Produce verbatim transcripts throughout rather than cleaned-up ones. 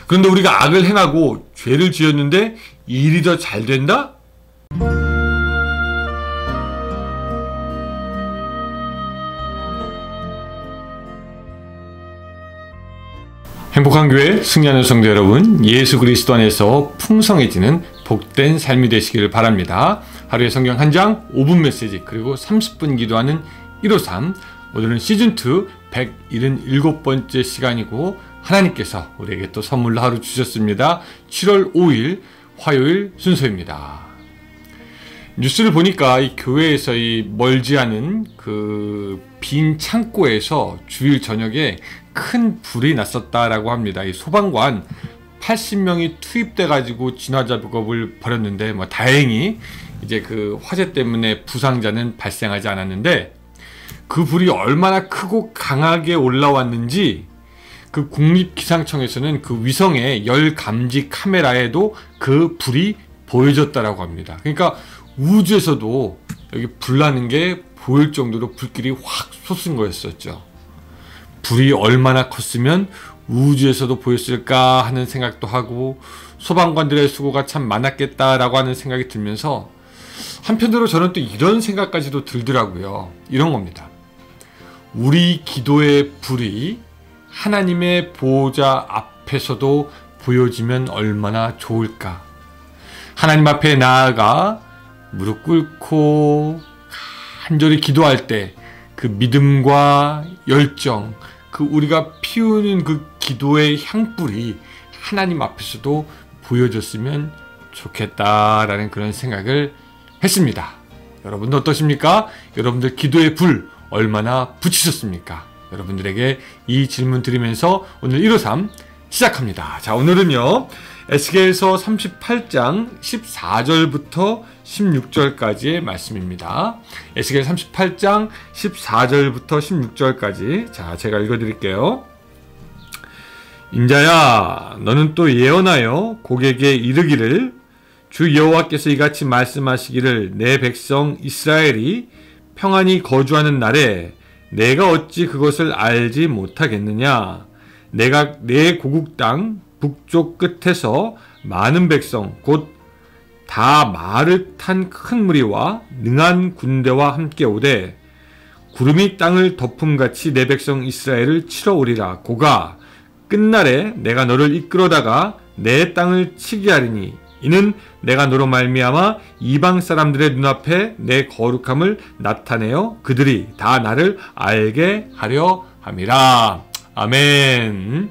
그런데 우리가 악을 행하고 죄를 지었는데 일이 더 잘 된다? 행복한 교회 승리하는 성도 여러분, 예수 그리스도 안에서 풍성해지는 복된 삶이 되시길 바랍니다. 하루에 성경 한 장 오 분 메시지, 그리고 삼십 분 기도하는 일오삼. 오늘은 시즌이 백칠십칠 번째 시간이고, 하나님께서 우리에게 또 선물로 하루 주셨습니다. 칠월 오일 화요일 순서입니다. 뉴스를 보니까 이 교회에서 이 멀지 않은 그 빈 창고에서 주일 저녁에 큰 불이 났었다라고 합니다. 이 소방관 팔십 명이 투입돼 가지고 진화 작업을 벌였는데, 뭐 다행히 이제 그 화재 때문에 부상자는 발생하지 않았는데, 그 불이 얼마나 크고 강하게 올라왔는지 그 국립기상청에서는 그 위성의 열 감지 카메라에도 그 불이 보여졌다라고 합니다. 그러니까 우주에서도 여기 불 나는 게 보일 정도로 불길이 확 솟은 거였었죠. 불이 얼마나 컸으면 우주에서도 보였을까 하는 생각도 하고, 소방관들의 수고가 참 많았겠다라고 하는 생각이 들면서, 한편으로 저는 또 이런 생각까지도 들더라고요. 이런 겁니다. 우리 기도의 불이 하나님의 보호자 앞에서도 보여지면 얼마나 좋을까. 하나님 앞에 나아가 무릎 꿇고 간절히 기도할 때 그 믿음과 열정, 그 우리가 피우는 그 기도의 향불이 하나님 앞에서도 보여졌으면 좋겠다라는 그런 생각을 했습니다. 여러분도 어떠십니까? 여러분들 기도의 불 얼마나 붙이셨습니까? 여러분들에게 이 질문 드리면서 오늘 일오삼 시작합니다. 자, 오늘은요, 에스겔서 삼십팔 장 십사 절부터 십육 절까지의 말씀입니다. 에스겔 삼십팔 장 십사 절부터 십육 절까지. 자, 제가 읽어드릴게요. 인자야, 너는 또 예언하여 고객에게 이르기를, 주 여호와께서 이같이 말씀하시기를, 내 백성 이스라엘이 평안히 거주하는 날에 내가 어찌 그것을 알지 못하겠느냐. 내가 내 고국 땅 북쪽 끝에서 많은 백성, 곧 다 말을 탄 큰 무리와 능한 군대와 함께 오되, 구름이 땅을 덮음같이 내 백성 이스라엘을 치러 오리라. 고가 끝날에 내가 너를 이끌어다가 내 땅을 치게 하리니, 이는 내가 너로 말미암아 이방 사람들의 눈앞에 내 거룩함을 나타내어 그들이 다 나를 알게 하려 함이라. 아멘.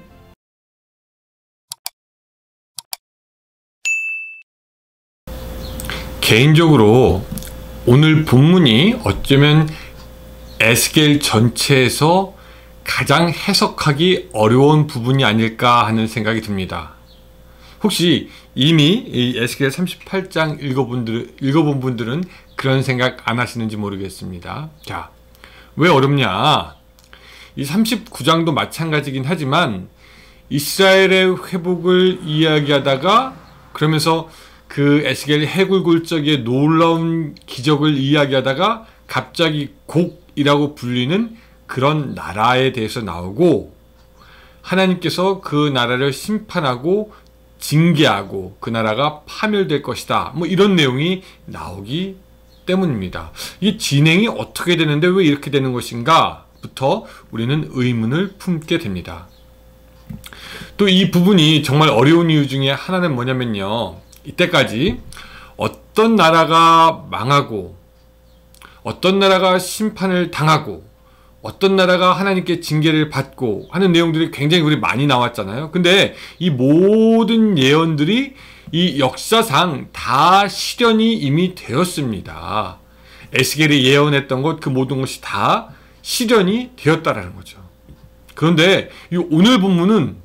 개인적으로 오늘 본문이 어쩌면 에스겔 전체에서 가장 해석하기 어려운 부분이 아닐까 하는 생각이 듭니다. 혹시 이미 이 에스겔 삼십팔 장 읽어본, 읽어본 분들은 그런 생각 안 하시는지 모르겠습니다. 자, 왜 어렵냐? 이 삼십구 장도 마찬가지긴 하지만, 이스라엘의 회복을 이야기하다가 그러면서 그 에스겔 해굴굴적의 놀라운 기적을 이야기하다가 갑자기 곡이라고 불리는 그런 나라에 대해서 나오고, 하나님께서 그 나라를 심판하고 징계하고 그 나라가 파멸될 것이다, 뭐 이런 내용이 나오기 때문입니다. 이 진행이 어떻게 되는데 왜 이렇게 되는 것인가 부터 우리는 의문을 품게 됩니다. 또 이 부분이 정말 어려운 이유 중에 하나는 뭐냐면요, 이때까지 어떤 나라가 망하고 어떤 나라가 심판을 당하고 어떤 나라가 하나님께 징계를 받고 하는 내용들이 굉장히 우리 많이 나왔잖아요. 근데 이 모든 예언들이 이 역사상 다 실현이 이미 되었습니다. 에스겔이 예언했던 것, 그 모든 것이 다 실현이 되었다라는 거죠. 그런데 이 오늘 본문은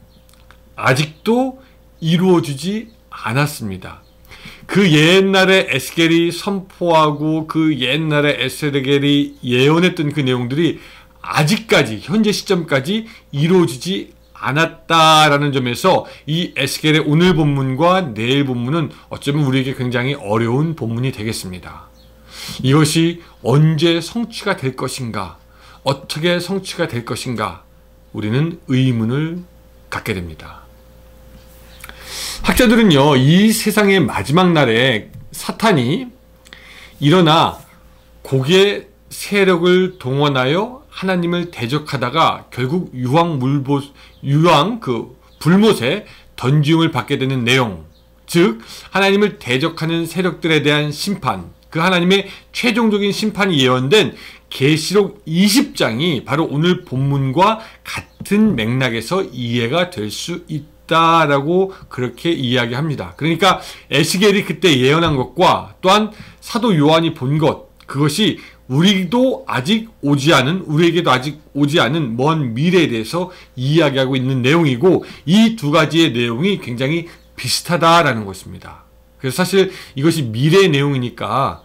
아직도 이루어지지 않았습니다. 그 옛날에 에스겔이 선포하고 그 옛날에 에스겔이 예언했던 그 내용들이 아직까지 현재 시점까지 이루어지지 않았다라는 점에서 이 에스겔의 오늘 본문과 내일 본문은 어쩌면 우리에게 굉장히 어려운 본문이 되겠습니다. 이것이 언제 성취가 될 것인가, 어떻게 성취가 될 것인가, 우리는 의문을 갖게 됩니다. 학자들은요, 이 세상의 마지막 날에 사탄이 일어나 고기의 세력을 동원하여 하나님을 대적하다가 결국 유황 물보, 유황 그 불못에 던짐을 받게 되는 내용, 즉 하나님을 대적하는 세력들에 대한 심판, 그 하나님의 최종적인 심판이 예언된 계시록 이십 장이 바로 오늘 본문과 같은 맥락에서 이해가 될 수 있다라고 그렇게 이야기합니다. 그러니까 에스겔이 그때 예언한 것과 또한 사도 요한이 본 것, 그것이 우리도 아직 오지 않은, 우리에게도 아직 오지 않은 먼 미래에 대해서 이야기하고 있는 내용이고, 이 두 가지의 내용이 굉장히 비슷하다라는 것입니다. 그래서 사실 이것이 미래의 내용이니까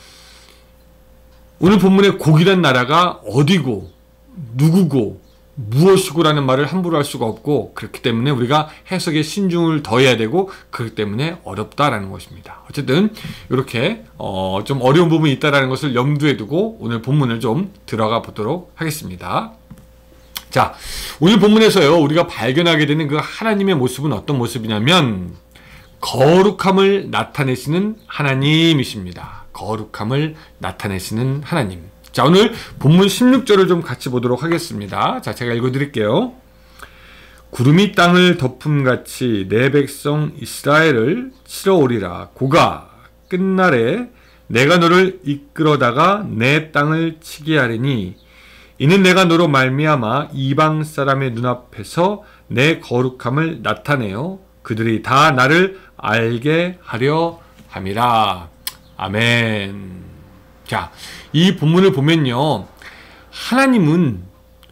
오늘 본문의 고기란 나라가 어디고 누구고 무엇이고라는 말을 함부로 할 수가 없고, 그렇기 때문에 우리가 해석에 신중을 더해야 되고, 그렇기 때문에 어렵다라는 것입니다. 어쨌든 이렇게 어, 좀 어려운 부분이 있다라는 것을 염두에 두고 오늘 본문을 좀 들어가 보도록 하겠습니다. 자, 오늘 본문에서요, 우리가 발견하게 되는 그 하나님의 모습은 어떤 모습이냐면 거룩함을 나타내시는 하나님이십니다. 거룩함을 나타내시는 하나님. 자, 오늘 본문 십육 절을 좀 같이 보도록 하겠습니다. 자, 제가 읽어드릴게요. 구름이 땅을 덮음같이 내 백성 이스라엘을 치러 오리라. 고가 끝날에 내가 너를 이끌어다가 내 땅을 치게 하리니 이는 내가 너로 말미암아 이방 사람의 눈앞에서 내 거룩함을 나타내어 그들이 다 나를 알게 하려 함이라. 아멘. 자, 이 본문을 보면요, 하나님은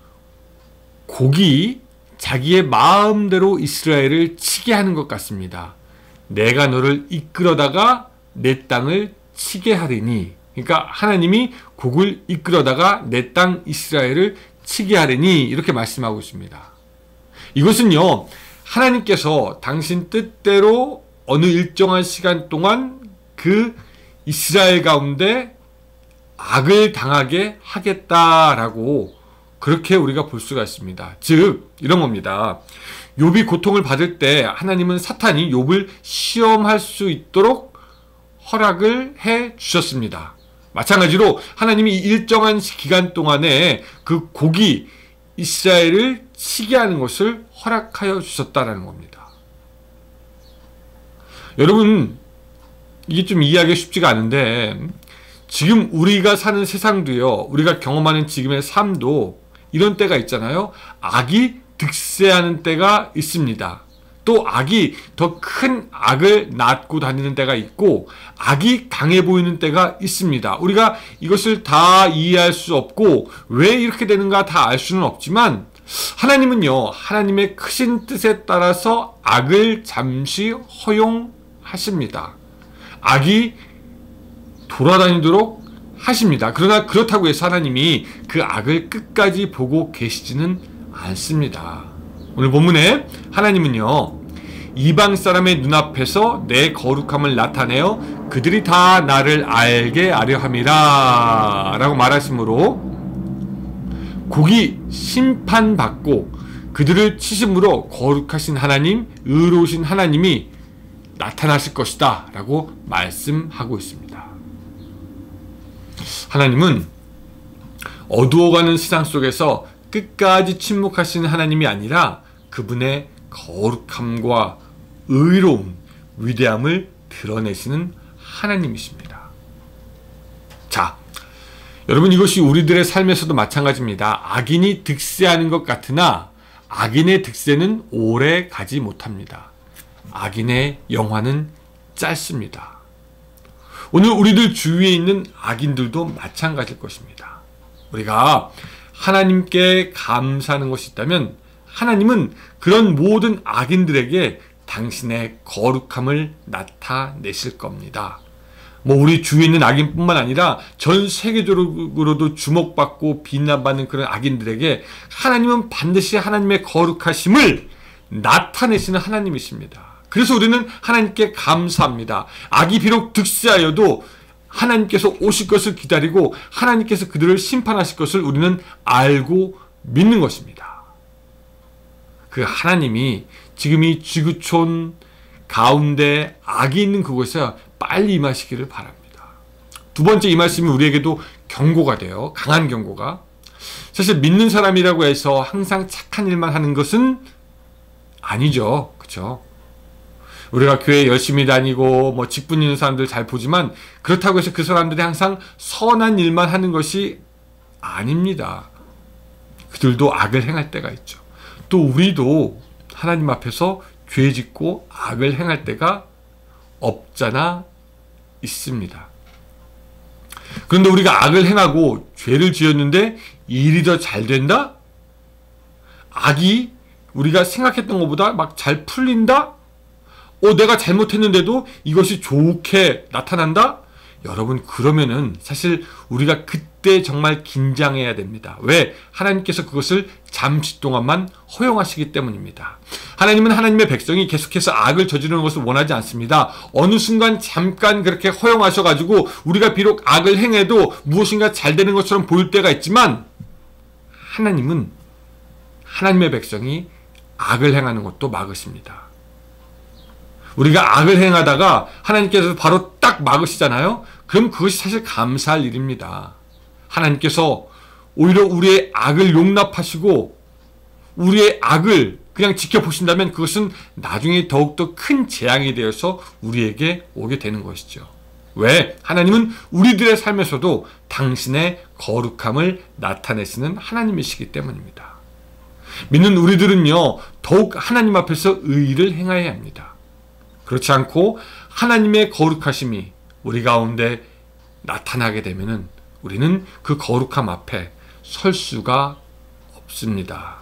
곡이 자기의 마음대로 이스라엘을 치게 하는 것 같습니다. 내가 너를 이끌어다가 내 땅을 치게 하리니, 그러니까 하나님이 곡을 이끌어다가 내 땅 이스라엘을 치게 하리니, 이렇게 말씀하고 있습니다. 이것은요, 하나님께서 당신 뜻대로 어느 일정한 시간 동안 그 이스라엘 가운데 악을 당하게 하겠다라고 그렇게 우리가 볼 수가 있습니다. 즉 이런 겁니다. 욥이 고통을 받을 때 하나님은 사탄이 욥을 시험할 수 있도록 허락을 해 주셨습니다. 마찬가지로 하나님이 일정한 기간 동안에 그 곡이 이스라엘을 치게 하는 것을 허락하여 주셨다는 겁니다. 여러분, 이게 좀 이해하기 쉽지가 않은데, 지금 우리가 사는 세상도요, 우리가 경험하는 지금의 삶도 이런 때가 있잖아요. 악이 득세하는 때가 있습니다. 또 악이 더 큰 악을 낳고 다니는 때가 있고, 악이 강해 보이는 때가 있습니다. 우리가 이것을 다 이해할 수 없고 왜 이렇게 되는가 다 알 수는 없지만, 하나님은요, 하나님의 크신 뜻에 따라서 악을 잠시 허용하십니다. 악이 돌아다니도록 하십니다. 그러나 그렇다고 해서 하나님이 그 악을 끝까지 보고 계시지는 않습니다. 오늘 본문에 하나님은요, 이방 사람의 눈앞에서 내 거룩함을 나타내어 그들이 다 나를 알게 하려 함이라 라고 말하시므로, 곡이 심판받고 그들을 치심으로 거룩하신 하나님, 의로우신 하나님이 나타나실 것이다 라고 말씀하고 있습니다. 하나님은 어두워가는 세상 속에서 끝까지 침묵하시는 하나님이 아니라 그분의 거룩함과 의로움, 위대함을 드러내시는 하나님이십니다. 자, 여러분, 이것이 우리들의 삶에서도 마찬가지입니다. 악인이 득세하는 것 같으나 악인의 득세는 오래 가지 못합니다. 악인의 영화는 짧습니다. 오늘 우리들 주위에 있는 악인들도 마찬가지일 것입니다. 우리가 하나님께 감사하는 것이 있다면 하나님은 그런 모든 악인들에게 당신의 거룩함을 나타내실 겁니다. 뭐 우리 주위에 있는 악인뿐만 아니라 전 세계적으로도 주목받고 비난받는 그런 악인들에게 하나님은 반드시 하나님의 거룩하심을 나타내시는 하나님이십니다. 그래서 우리는 하나님께 감사합니다. 악이 비록 득세하여도 하나님께서 오실 것을 기다리고 하나님께서 그들을 심판하실 것을 우리는 알고 믿는 것입니다. 그 하나님이 지금 이 지구촌 가운데 악이 있는 그곳에 빨리 임하시기를 바랍니다. 두 번째, 이 말씀이 우리에게도 경고가 돼요. 강한 경고가. 사실 믿는 사람이라고 해서 항상 착한 일만 하는 것은 아니죠. 그렇죠? 우리가 교회 열심히 다니고 뭐 직분 있는 사람들 잘 보지만 그렇다고 해서 그 사람들이 항상 선한 일만 하는 것이 아닙니다. 그들도 악을 행할 때가 있죠. 또 우리도 하나님 앞에서 죄 짓고 악을 행할 때가 없잖아 있습니다. 그런데 우리가 악을 행하고 죄를 지었는데 일이 더 잘 된다? 악이 우리가 생각했던 것보다 막 잘 풀린다? 어, 내가 잘못했는데도 이것이 좋게 나타난다? 여러분, 그러면은 사실 우리가 그때 정말 긴장해야 됩니다. 왜? 하나님께서 그것을 잠시 동안만 허용하시기 때문입니다. 하나님은 하나님의 백성이 계속해서 악을 저지르는 것을 원하지 않습니다. 어느 순간 잠깐 그렇게 허용하셔가지고 우리가 비록 악을 행해도 무엇인가 잘 되는 것처럼 보일 때가 있지만 하나님은 하나님의 백성이 악을 행하는 것도 막으십니다. 우리가 악을 행하다가 하나님께서 바로 딱 막으시잖아요. 그럼 그것이 사실 감사할 일입니다. 하나님께서 오히려 우리의 악을 용납하시고 우리의 악을 그냥 지켜보신다면 그것은 나중에 더욱더 큰 재앙이 되어서 우리에게 오게 되는 것이죠. 왜? 하나님은 우리들의 삶에서도 당신의 거룩함을 나타내시는 하나님이시기 때문입니다. 믿는 우리들은요, 더욱 하나님 앞에서 의의를 행해야 합니다. 그렇지 않고 하나님의 거룩하심이 우리 가운데 나타나게 되면은 우리는 그 거룩함 앞에 설 수가 없습니다.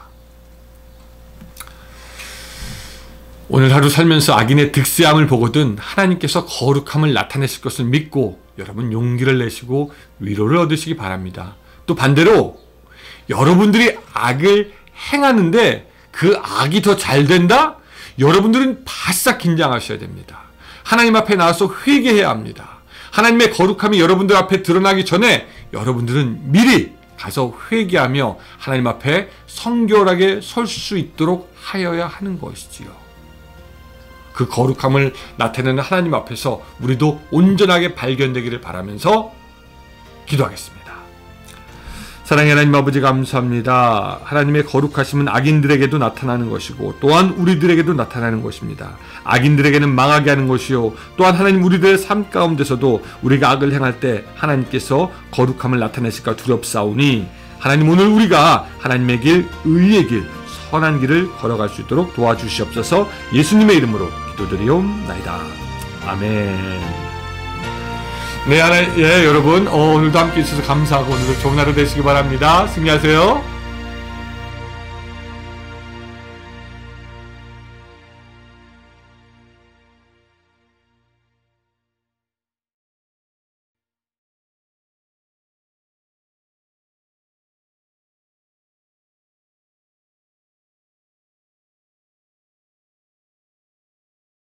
오늘 하루 살면서 악인의 득세함을 보거든 하나님께서 거룩함을 나타내실 것을 믿고 여러분 용기를 내시고 위로를 얻으시기 바랍니다. 또 반대로 여러분들이 악을 행하는데 그 악이 더 잘 된다? 여러분들은 바싹 긴장하셔야 됩니다. 하나님 앞에 나와서 회개해야 합니다. 하나님의 거룩함이 여러분들 앞에 드러나기 전에 여러분들은 미리 가서 회개하며 하나님 앞에 성결하게 설 수 있도록 하여야 하는 것이지요. 그 거룩함을 나타내는 하나님 앞에서 우리도 온전하게 발견되기를 바라면서 기도하겠습니다. 사랑의 하나님 아버지, 감사합니다. 하나님의 거룩하심은 악인들에게도 나타나는 것이고 또한 우리들에게도 나타나는 것입니다. 악인들에게는 망하게 하는 것이요, 또한 하나님 우리들의 삶 가운데서도 우리가 악을 행할 때 하나님께서 거룩함을 나타내실까 두렵사오니 하나님, 오늘 우리가 하나님의 길, 의의 길, 선한 길을 걸어갈 수 있도록 도와주시옵소서. 예수님의 이름으로 기도드리옵나이다. 아멘. 네, 하나, 예, 여러분, 어, 오늘도 함께 해주셔서 감사하고 오늘도 좋은 하루 되시기 바랍니다. 승리하세요.